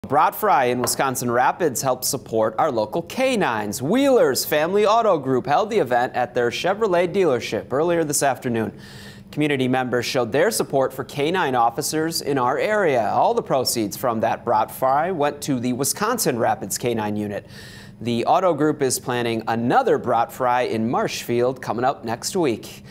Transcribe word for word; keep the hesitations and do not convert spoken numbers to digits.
Brat Fry in Wisconsin Rapids helped support our local K nines. Wheeler's Family Auto Group held the event at their Chevrolet dealership earlier this afternoon. Community members showed their support for K nine officers in our area. All the proceeds from that Brat Fry went to the Wisconsin Rapids K nine unit. The auto group is planning another Brat Fry in Marshfield coming up next week.